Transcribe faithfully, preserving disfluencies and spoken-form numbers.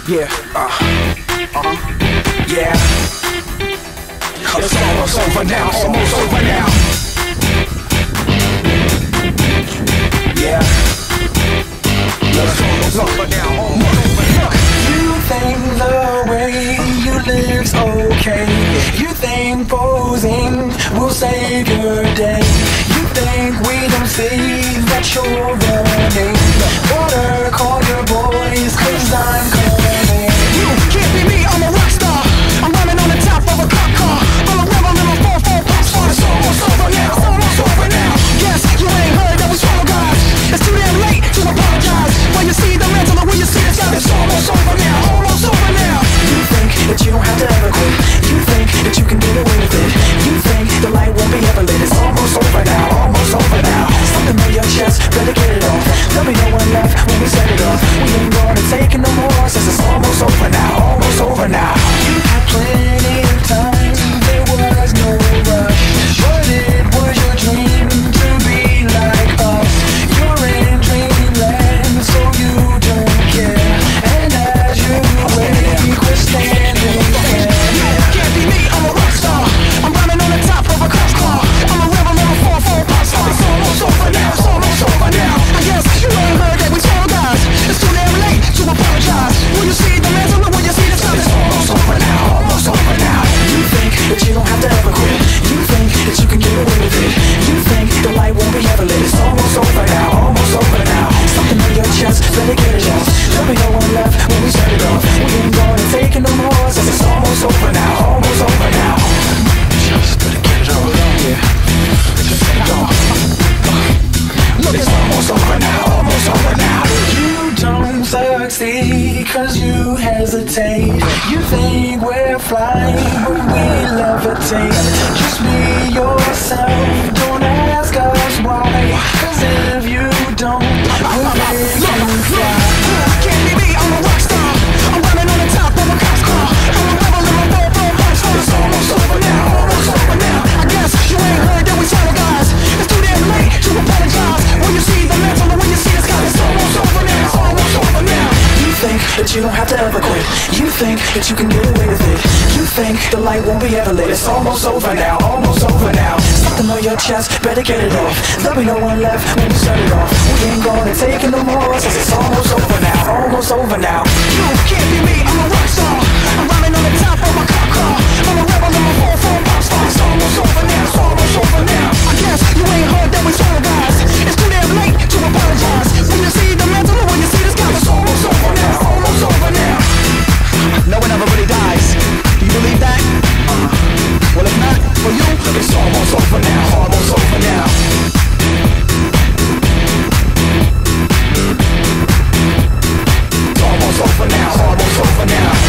Yeah, uh, uh, yeah. It's almost over now, almost over now. Yeah. It's almost over now, almost over now. You think the way you live's okay. You think posing will save your day. You think we don't see that you're running. Better call your boys, cause I'm coming. You can't be me, I'm a rock star. I'm running on the top of a cop car. I'm a rebel in my four four pop star. It's almost over now, it's almost over now. Yes, you ain't heard that we swallow guys. It's too damn late to apologize. When you see the mantle or when you see the sky, it's almost over now, almost over now. You think that you don't have to ever quit. You think that you can get away with it. You think the light won't be ever lit. It's almost over now, almost over now. Something on your chest, better get it off. There'll be no one left when we set it off. We ain't gonna take it no more, since it's almost over now, almost over now. You had plenty of time, there was no rush. But it was your dream to be like us. You're in dreamland, so you don't care. And as you wake, we're standing there. You can't be me, I'm a rock star. I'm running on the top of a cop car. I'm a rebel in a four four pop star. It's almost over now, it's almost over now. I guess you ain't heard that we told guys. It's too damn late to apologize. When you see the mantle or when you see the sun, it's almost over now, almost over now. You think that you don't have to ever quit. You think that you can get away with it. You think the light won't be ever lit. It's almost over now, almost over now. Something on your chest, better get it off. There'll be no one left when we set it off. We ain't gonna take it no more, since it's almost over now, almost over now. Just better get it off, yeah. Just get it off. Look, it's almost over now, almost over now. You don't succeed cause you hesitate. You think we're flying, but we levitate. Just be yourself, don't ask us why. Cause if you don't, we'll make you fly. Can't be me, I'm a rock star. I'm running on the top of a cop's car. I'm a rebel in my four four pop star. It's almost over now, almost over now. I guess you ain't heard that we swallow guys. It's too damn late to apologize. When you see the mantle or when you see the sky, it's almost over now, it's almost over now. You think that you don't have to ever quit. You think that you can get away with it. You think the light won't be ever lit. It's almost over now, almost over now. Something on your chest, better get it off. There'll be no one left when we set it off. We ain't gonna take it no more, since it's almost over now, almost over now. You can't be me, I'm a rock star. I'm running on the top of my cop car. I'm a rebel in my four four pop star. It's almost over now, it's almost over now. I guess you ain't heard that we swallow guys. It's too damn late to apologize. When you see the mantle or when you see the sky, it's almost over now, almost over now. No one ever really dies. Do you believe that? Uh, well, if not, for you, it's almost over now, almost over now. It's almost over now, almost over now.